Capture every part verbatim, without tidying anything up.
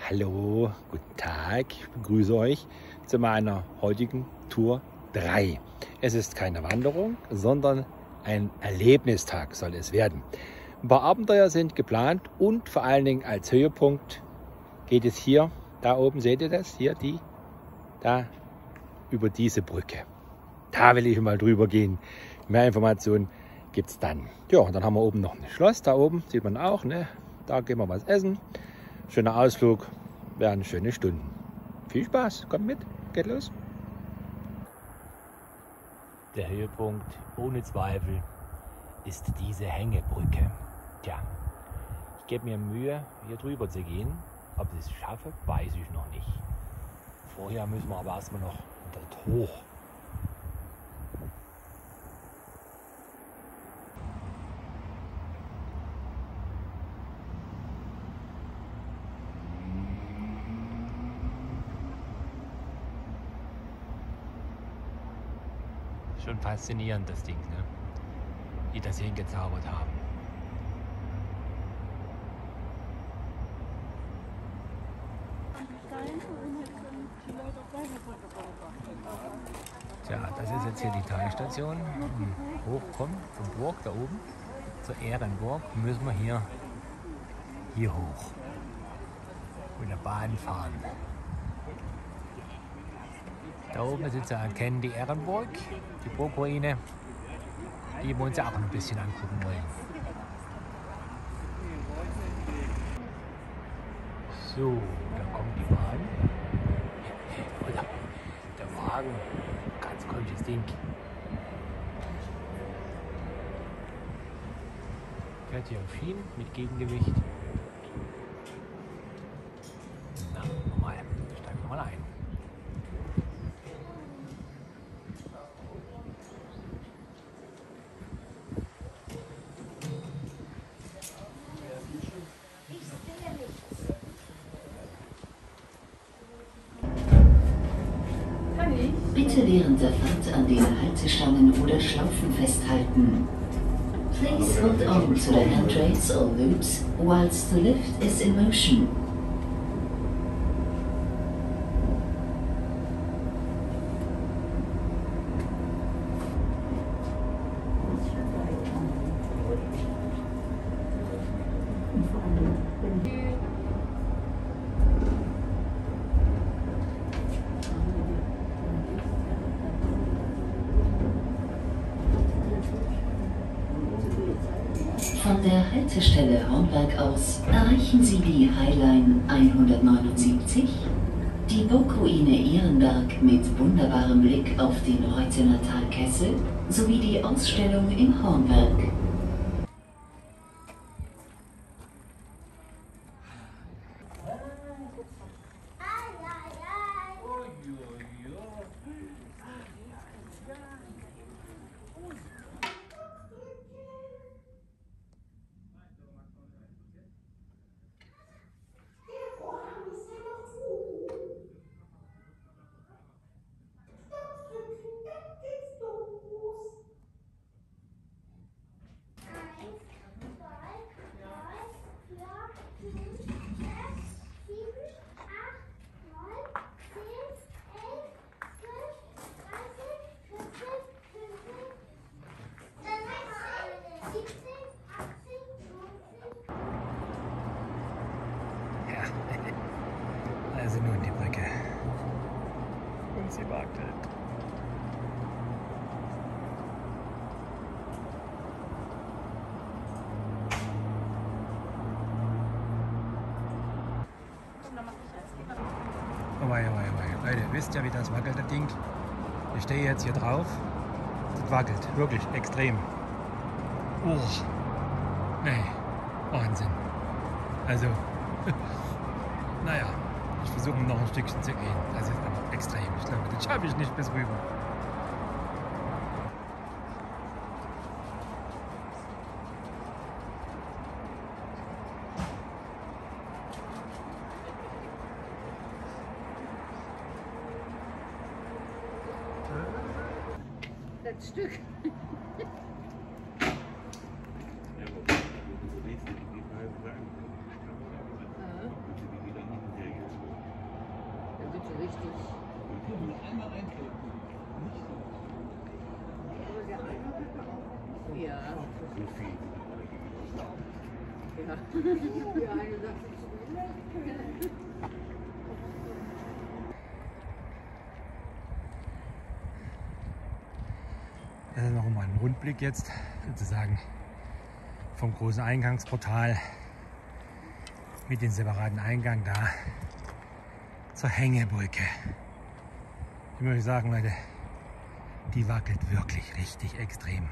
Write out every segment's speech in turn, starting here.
Hallo, guten Tag, ich begrüße euch zu meiner heutigen Tour drei. Es ist keine Wanderung, sondern ein Erlebnistag soll es werden. Ein paar Abenteuer sind geplant und vor allen Dingen als Höhepunkt geht es hier, da oben seht ihr das, hier die, da über diese Brücke. Da will ich mal drüber gehen. Mehr Informationen gibt es dann. Ja, und dann haben wir oben noch ein Schloss, da oben sieht man auch, ne? Da gehen wir was essen. Schöner Ausflug, werden schöne Stunden. Viel Spaß, kommt mit, geht los. Der Höhepunkt, ohne Zweifel, ist diese Hängebrücke. Tja, ich gebe mir Mühe, hier drüber zu gehen. Ob ich es schaffe, weiß ich noch nicht. Vorher müssen wir aber erstmal noch dort hoch. Schon faszinierend, das Ding, ne? Wie das hingezaubert haben. Tja, das ist jetzt hier die Talstation. Hochkommen vom Burg da oben zur Ehrenburg müssen wir hier, hier hoch mit der Bahn fahren. Da oben ist zu erkennen die Ehrenburg, die Burgruine, die wir uns auch ein bisschen angucken wollen. So, da kommt die Bahn. Oder der Wagen, ganz komisches Ding. Fährt hier auf Schienen mit Gegengewicht. Na, nochmal, steigen wir mal ein. Bitte während der Fahrt an den Haltestangen oder Schlaufen festhalten. Please hold on to the handrails or loops whilst the lift is in motion. Von der Haltestelle Hornberg aus erreichen Sie die Highline hundertneunundsiebzig, die Burgruine Ehrenberg mit wunderbarem Blick auf den Reuthener Talkessel sowie die Ausstellung im Hornberg. Also nun die Brücke. Und sie wackelt. Oh wei, oh wei, oh wei. Leute, wisst ihr, wie das wackelt, das Ding? Ich stehe jetzt hier drauf. Das wackelt, wirklich extrem. Oh, nee, Wahnsinn. Also, naja. Ich versuche noch ein Stückchen zu gehen. Das ist aber extrem. Ich glaube, das schaffe ich nicht bis rüber. Das Stück. Ja. Ja. Das ist noch mal ein Rundblick jetzt, sozusagen vom großen Eingangsportal mit dem separaten Eingang da zur Hängebrücke. Ich muss sagen, Leute, die wackelt wirklich richtig extrem.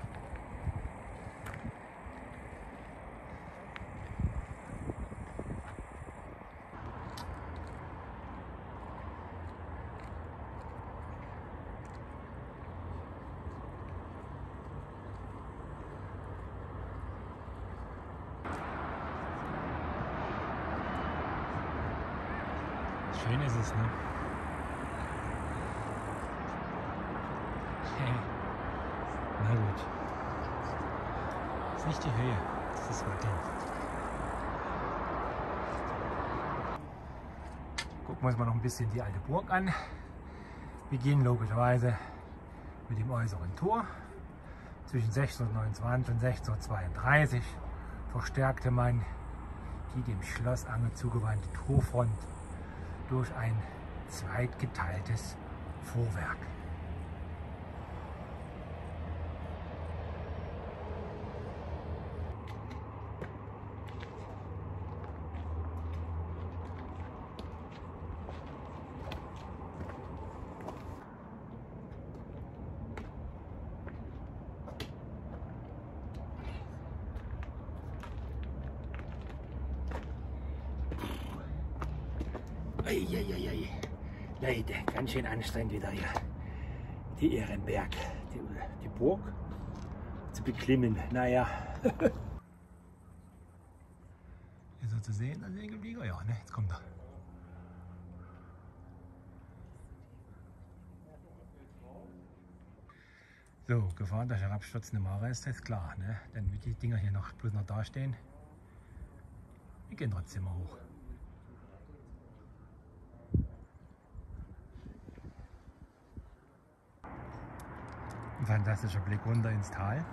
Schön ist es, ne? Na gut. Das ist nicht die Höhe, das ist Wackeln. Gucken wir uns mal noch ein bisschen die alte Burg an. Wir gehen logischerweise mit dem äußeren Tor. Zwischen sechzehnhundertneunundzwanzig und sechzehnhundertzweiunddreißig verstärkte man die dem Schlossange zugewandte Torfront durch ein zweitgeteiltes Vorwerk. Eieiei. Leute, ganz schön anstrengend wieder hier. Die Ehrenberg, die, die Burg zu beklimmen. Naja. Ist er zu sehen, der Segelflieger? Ja, ne? Jetzt kommt er. So, Gefahr durch herabstürzende Mare ist jetzt klar, ne? Denn wie die Dinger hier noch bloß noch dastehen, wir gehen trotzdem mal hoch. Ein fantastischer Blick runter ins Tal.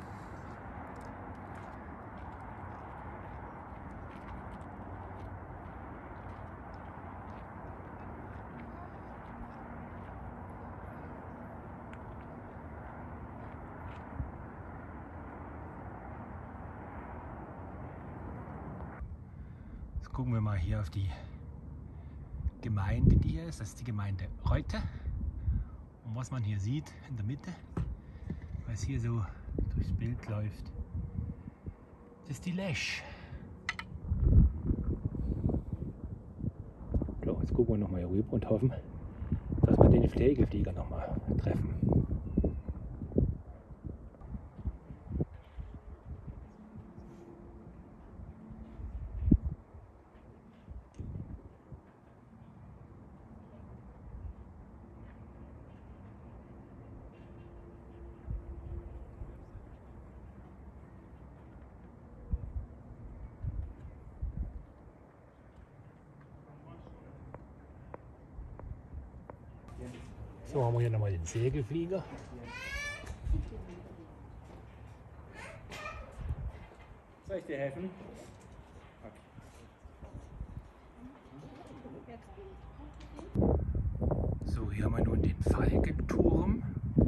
Jetzt gucken wir mal hier auf die Gemeinde, die hier ist. Das ist die Gemeinde Reute. Und was man hier sieht in der Mitte, was hier so durchs Bild läuft, das ist die Lesch. So, jetzt gucken wir noch mal hier rüber und hoffen, dass wir den Segelflieger noch mal treffen. So, haben wir hier nochmal den Segelflieger. Soll ich dir helfen? Okay. So, hier haben wir nun den Falkenturm.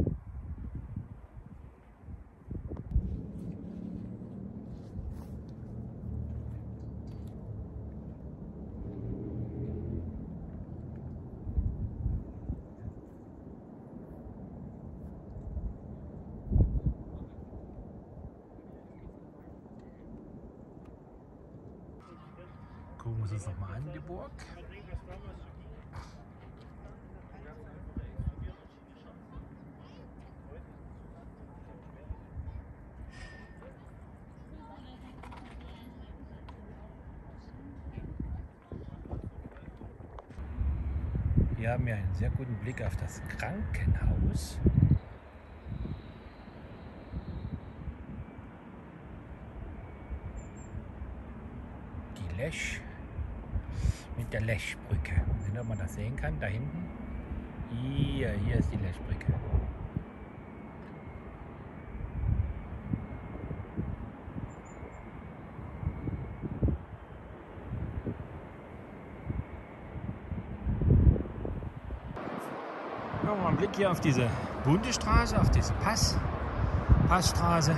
Gucken wir uns das nochmal an, die Burg. Hier haben wir einen sehr guten Blick auf das Krankenhaus. Die Lesch mit der Leschbrücke. Wenn man das sehen kann, da hinten. Hier, hier ist die Lechbrücke. Mal einen Blick hier auf diese Bundesstraße, auf diese Pass, Passstraße.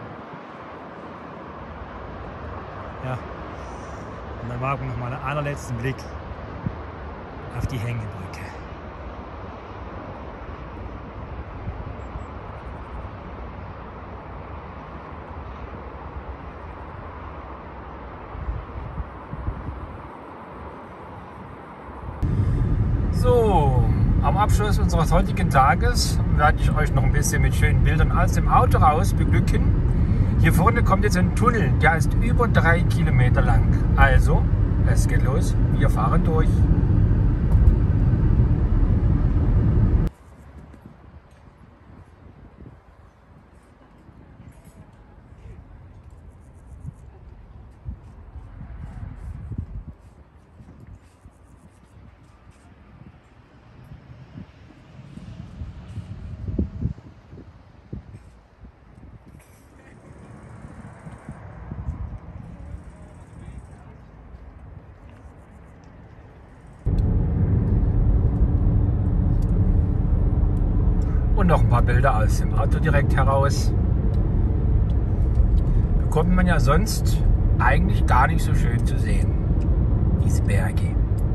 Ja. Und dann wagen wir noch mal einen allerletzten Blick auf die Hängebrücke. So, am Abschluss unseres heutigen Tages werde ich euch noch ein bisschen mit schönen Bildern aus dem Auto raus beglücken. Hier vorne kommt jetzt ein Tunnel, der ist über drei Kilometer lang. Also, es geht los, wir fahren durch. Und noch ein paar Bilder aus dem Auto direkt heraus. Bekommt man ja sonst eigentlich gar nicht so schön zu sehen, diese Berge.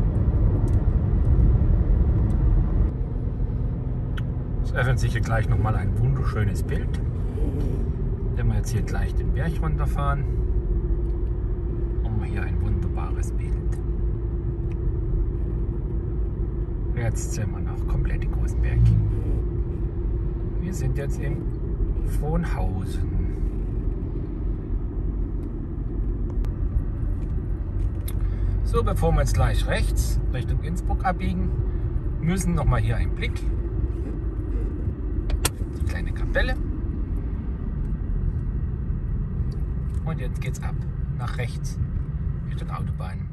Es öffnet sich hier gleich nochmal ein wunderschönes Bild. Wenn wir jetzt hier gleich den Berg runterfahren, haben wir hier ein wunderbares Bild. Jetzt sind wir noch komplett in Großenberg. Wir sind jetzt in Frohnhausen. So, bevor wir jetzt gleich rechts Richtung Innsbruck abbiegen, müssen noch mal hier einen Blick. Die kleine Kapelle. Und jetzt geht's ab nach rechts Richtung Autobahn.